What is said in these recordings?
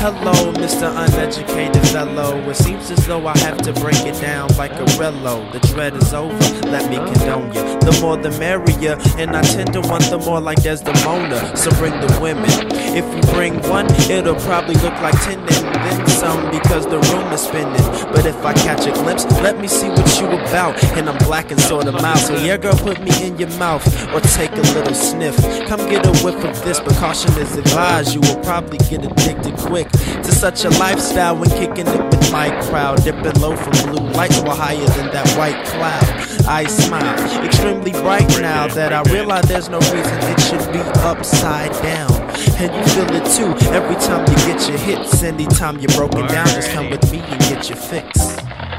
Hello, Mr. Uneducated Fellow. It seems as though I have to break it down like a rello. The dread is over, let me condone ya. The more the merrier, and I tend to want the more like Desdemona. So bring the women. If you bring one, it'll probably look like 10 and then some, because the room is spinning. But if I catch a glimpse, let me see what you about. And I'm black and sorta mild, so yeah girl, put me in your mouth or take a little sniff. Come get a whiff of this, but caution is advised. You will probably get addicted quick to such a lifestyle when kicking it with my crowd. Dipping low from blue lights while higher than that white cloud. I smile, extremely bright now that I realize there's no reason it should be upside down. And you feel it too every time you get your hits. Anytime you're broken down, just come with me and get your fix.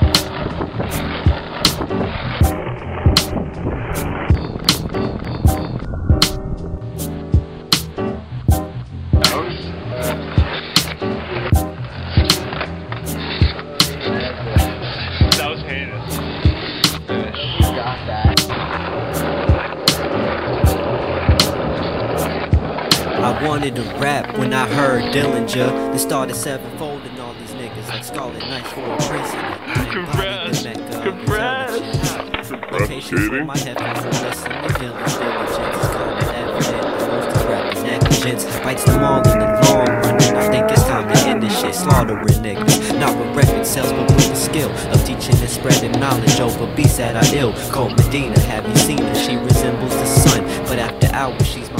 I wanted to rap when I heard Dillinger. They started sevenfold and all these niggas like Scarlet Knights for a prison. Location for my headphones and listen to Dillinger. Diligence is common evident. The most is rapping negligence bites them all in the long run. And I think it's time to end this shit. Slaughtering niggas, not with record sales, but with the skill of teaching and spreading knowledge over beats that are ill. Cold Medina, have you seen her? She resembles the sun, but after hours she's